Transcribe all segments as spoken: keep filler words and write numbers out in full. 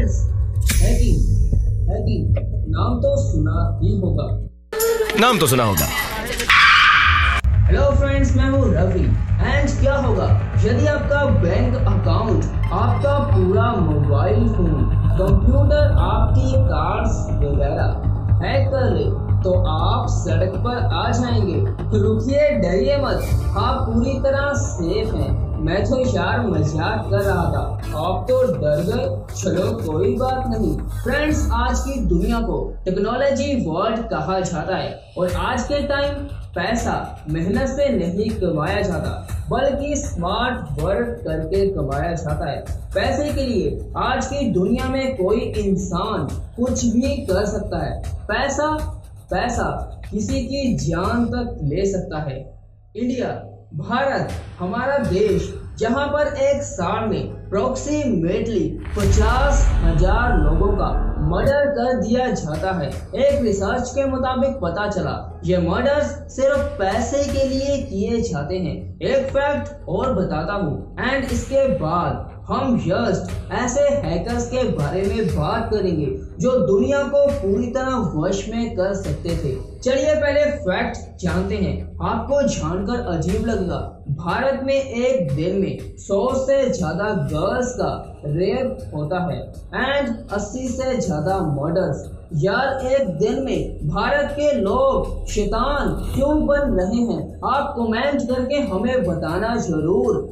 Friends, hacking hacking नाम तो सुना ही होगा नाम तो सुना होगा। हेलो फ्रेंड्स, मैं हूँ रवि। एंड क्या होगा यदि आपका बैंक अकाउंट, आपका पूरा मोबाइल फोन, कंप्यूटर, आपके कार्ड्स वगैरह हैक कर ले तो आप सड़क पर आ जाएंगे। रुकिए, डरिए मत, आप पूरी तरह सेफ हैं। मैं तो यार मजाक कर रहा था, आप तो डर गए। चलो कोई बात नहीं। फ्रेंड्स, आज की दुनिया को टेक्नोलॉजी वर्ल्ड कहा जाता है और आज के टाइम पैसा मेहनत से नहीं कमाया जाता बल्कि स्मार्ट वर्क करके कमाया जाता है। पैसे के लिए आज की दुनिया में कोई इंसान कुछ भी कर सकता है। पैसा पैसा किसी की जान तक ले सकता है। इंडिया, भारत, हमारा देश, जहां पर एक साल में अप्रोक्सीमेटली पचास हजार लोगों का मर्डर कर दिया जाता है। एक रिसर्च के मुताबिक पता चला ये मर्डर्स सिर्फ पैसे के लिए किए जाते हैं। एक फैक्ट और बताता हूँ एंड इसके बाद हम जस्ट ऐसे हैकर्स के बारे में बात करेंगे जो दुनिया को पूरी तरह वश में कर सकते थे। चलिए पहले फैक्ट जानते हैं। आपको जानकर अजीब लगेगा, भारत में एक दिन में सौ से ज्यादा गर्ल्स का रेप होता है एंड अस्सी से ज्यादा मर्डर्स। यार, एक दिन में भारत के लोग शैतान क्यों बन रहे हैं? आप कमेंट करके हमें बताना जरूर।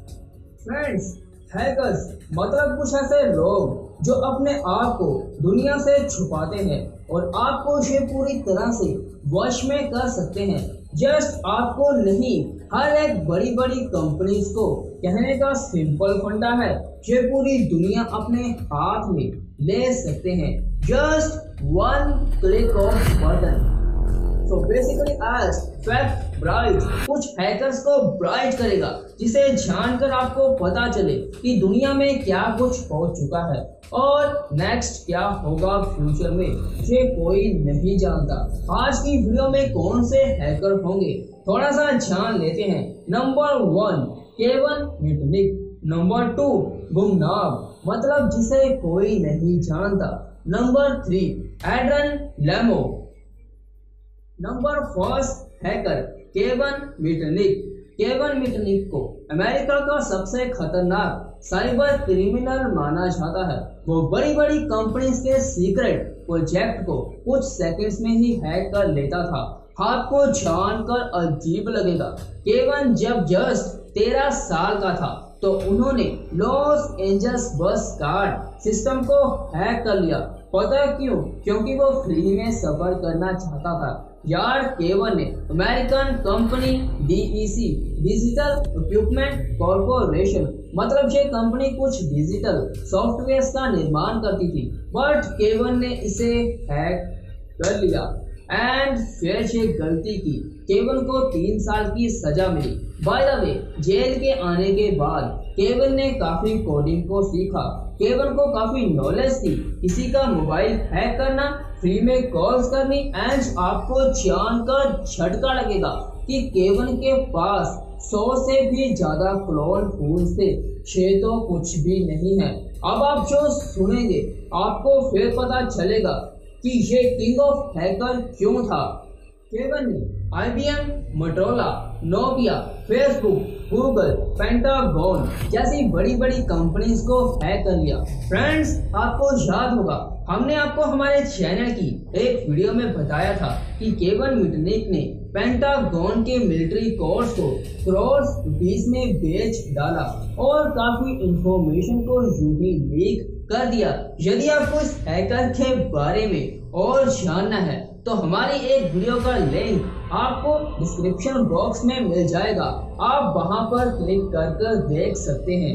फ्रेंड्स, हैकर्स मतलब कुछ ऐसे लोग जो अपने आप को दुनिया से छुपाते हैं और आपको ये पूरी तरह से वश में कर सकते हैं। जस्ट आपको नहीं, हर एक बड़ी बड़ी कंपनीज को कहने का सिंपल फंडा है, ये पूरी दुनिया अपने हाथ में ले सकते हैं। Just one click of button. तो बेसिकली आज फैक्ट ब्राइट कुछ हैकर्स को ब्राइट करेगा जिसे जानकर आपको पता चले कि दुनिया में क्या कुछ हो चुका है और नेक्स्ट क्या होगा फ्यूचर में, ये कोई नहीं जानता। आज की वीडियो में कौन से हैकर होंगे थोड़ा सा जान लेते हैं। Number one, Kevin Mitnick. Number two, गुमनाम मतलब जिसे कोई नहीं जानता। Number three, Adrian Lamo. Number first hacker Kevin Mitnick. Kevin Mitnick को अमेरिका का सबसे खतरनाक साइबर क्रिमिनल माना जाता है। वो बड़ी बड़ी कंपनीज के सीक्रेट प्रोजेक्ट को कुछ सेकंड्स में ही हैक कर लेता था। आपको जानकर अजीब लगेगा, केवन जब जस्ट तेरह साल का था तो उन्होंने Los Angeles bus card system को हैक कर लिया। पता क्यों? क्योंकि वो फ्री में सफर करना चाहता था। यार, केवन ने American company D E C digital equipment corporation मतलब ये कंपनी कुछ डिजिटल सॉफ्टवेयर का निर्माण करती थी, बट केवन ने इसे हैक कर लिया एंड फिर ये गलती की। केवन को तीन साल की सजा मिली। बाय द वे, जेल के आने के बाद केवन ने काफी कोडिंग को सीखा। केवन को काफी नॉलेज थी, किसी का मोबाइल हैक करना, फ्री में कॉल्स करनी एंड आपको जानकर झटका लगेगा कि केवन के पास सौ से भी ज्यादा क्लोन फोन थे। ये तो कुछ भी नहीं है। अब आप जो सुनेंगे आपको फिर पता चलेगा कि ये किंग ऑफ हैकर क्यों था। केवन ने I B M, Motorola, Nokia, Facebook, Google, Pentagon जैसी बड़ी बड़ी कंपनीज को हैक कर लिया। फ्रेंड्स, आपको याद होगा हमने आपको हमारे चैनल की एक वीडियो में बताया था कि केवन मिटनिक ने पेंटागन के मिलिट्री कोर्स को करोड़ रुपीस में बेच डाला और काफी इंफॉर्मेशन को यूं ही लीक कर दिया। यदि आपको इस हैकर के बारे में और जानना है तो हमारी एक वीडियो का लिंक आपको डिस्क्रिप्शन बॉक्स में मिल जाएगा, आप वहां पर क्लिक कर कर देख सकते हैं।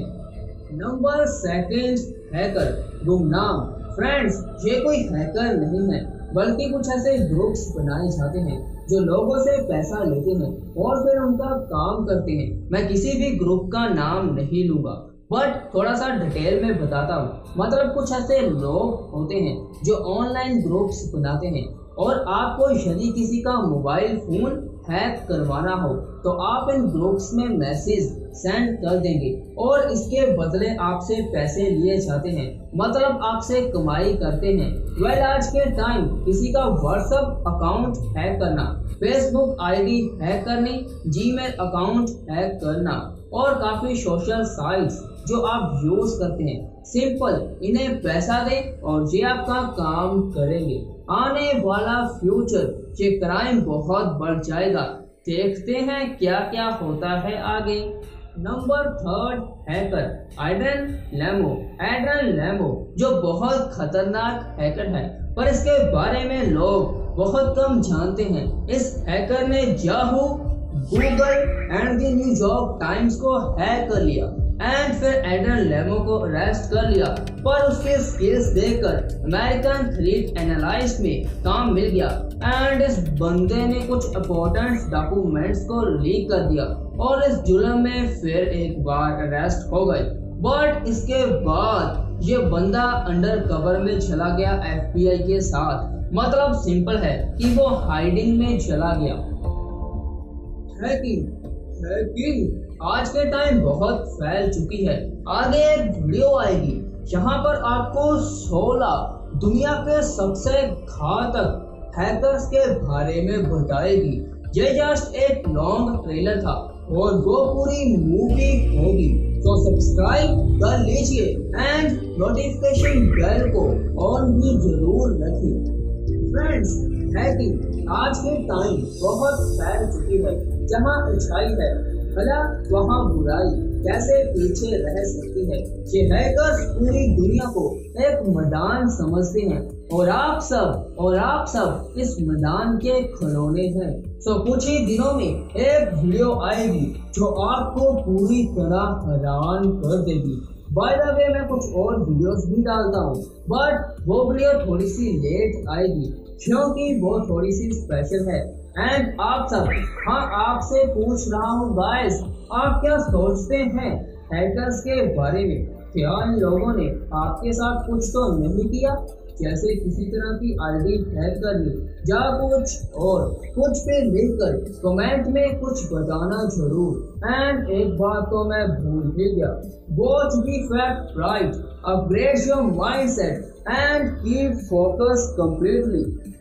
नंबर सेकंड, हैकर गुमनाम। फ्रेंड्स, ये कोई हैकर नहीं है बल्कि कुछ ऐसे ग्रुप्स बनाए जाते हैं जो लोगों से पैसा लेते हैं और फिर उनका काम करते हैं। मैं किसी भी ग्रुप का नाम नहीं लूंगा बट थोड़ा सा डिटेल में बताता हूँ। मतलब कुछ ऐसे लोग होते हैं जो ऑनलाइन ग्रुप्स बनाते हैं और आपको यदि किसी का मोबाइल फोन हैक करवाना हो तो आप इन ग्रुप्स में मैसेज सेंड कर देंगे और इसके बदले आपसे पैसे लिए जाते हैं, मतलब आपसे कमाई करते हैं। वेल आज के टाइम किसी का व्हाट्सएप अकाउंट हैक करना, फेसबुक आईडी हैक करनी, जीमेल अकाउंट हैक करना और काफी सोशल साइट्स जो आप यूज करते हैं, सिंपल इन्हें पैसा दें और ये आपका काम करेंगे। आने वाला फ्यूचर ये क्राइम बहुत बढ़ जाएगा। देखते हैं क्या क्या होता है आगे। Number third hacker Adrian Lamo. Adrian Lamo जो बहुत खतरनाक हैकर है, पर इसके बारे में लोग बहुत कम जानते हैं। इस हैकर ने Yahoo, Google and the New York Times को हैक कर लिया एंड फिर एड्रियन लेमो को अरेस्ट कर लिया, पर उसके स्किल्स देखकर अमेरिकन थ्रेट एनालिस्ट में काम मिल गया एंड इस बंदे ने कुछ इंपॉर्टेंट डॉक्यूमेंट्स को लीक कर दिया और इस जुर्म में फिर एक बार अरेस्ट हो गए। बट इसके बाद ये बंदा अंडर कवर में चला गया एफ बी आई के साथ, मतलब सिंपल है कि वो हाइडिंग में चला गया। हैकिंग हैकिंग आज के टाइम बहुत फैल चुकी है। आगे एक वीडियो आएगी जहां पर आपको सोलह दुनिया के सबसे घातक हैकर्स के बारे में बताएगी। ये जस्ट एक लॉन्ग ट्रेलर था और वो पूरी मूवी होगी, तो सब्सक्राइब कर लीजिए एंड नोटिफिकेशन बेल को ऑन भी जरूर रखिए। फ्रेंड्स, हैकिंग आज के टाइम बहुत फैल चुकी है। जहां अच्छाई है भला वहाँ बुराई कैसे पीछे रह सकती है। ये हैकर्स पूरी दुनिया को एक मैदान समझते हैं और आप सब और आप सब इस मैदान के खिलौने हैं। तो कुछ ही दिनों में एक वीडियो आएगी जो आपको पूरी तरह हैरान कर देगी। बाय द वे मैं कुछ और वीडियोस भी डालता हूँ, बट वो वीडियो थोड़ी सी लेट आएगी क्योंकि वो थोड़ी सी स्पेशल है। एंड आप सब, हाँ आपसे पूछ रहा हूँ गाइस, आप क्या सोचते हैं हैकर्स के बारे में? क्या इन लोगों ने आपके साथ कुछ तो नहीं किया, जैसे किसी तरह की आईडी हैक कर ली या कुछ और? कुछ पे लिखकर कमेंट में कुछ बताना जरूर। एंड एक बात तो मैं भूल ही गया, watch the fact right, upgrade your mindset and keep focus completely.